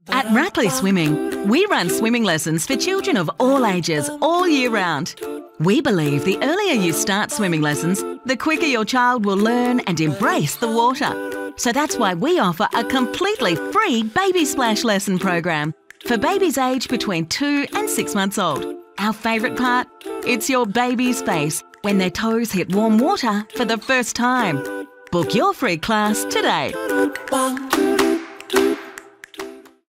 At Rackley Swimming, we run swimming lessons for children of all ages, all year round. We believe the earlier you start swimming lessons, the quicker your child will learn and embrace the water. So that's why we offer a completely free baby splash lesson program for babies aged between 2 and 6 months old. Our favourite part? It's your baby's face when their toes hit warm water for the first time. Book your free class today.